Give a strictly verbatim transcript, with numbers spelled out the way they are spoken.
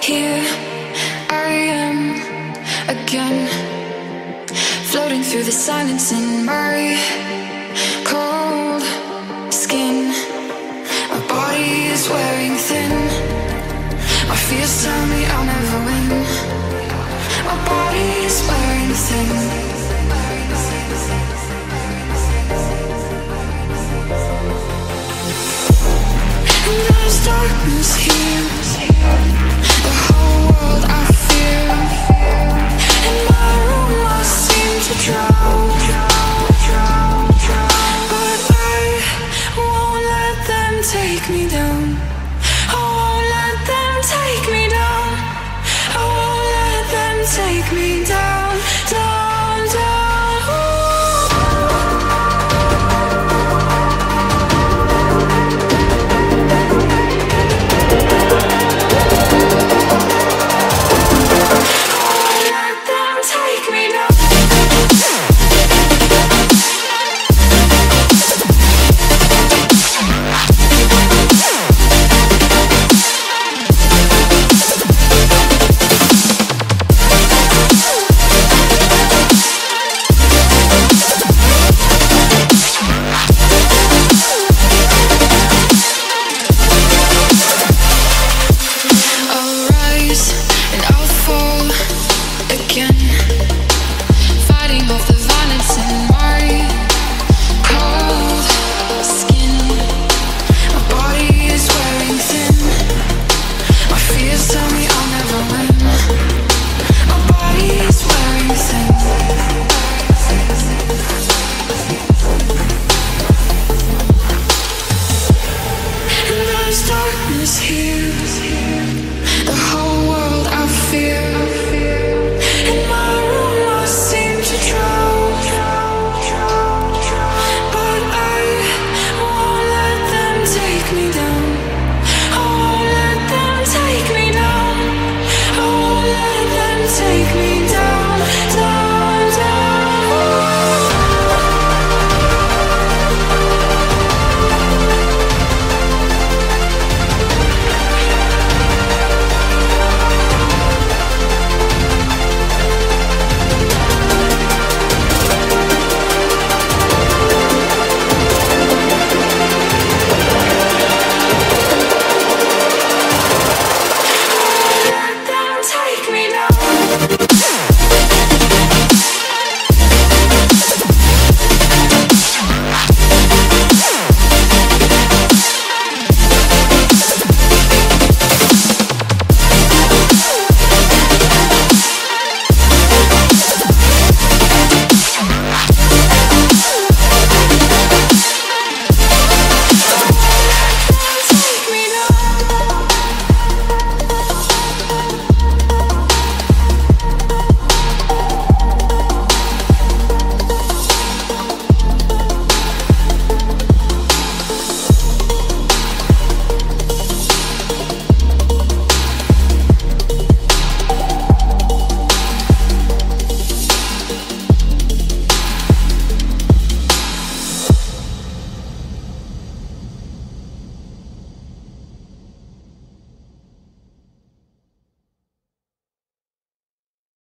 Here I am again, floating through the silence in my cold skin. My body is wearing thin. My fears tell me I'll never win. My body is wearing thin. And there's darkness here, the whole world I fear. In my room I seem to drown, but I won't let them take me down. I won't let them take me down. I won't let them take me down.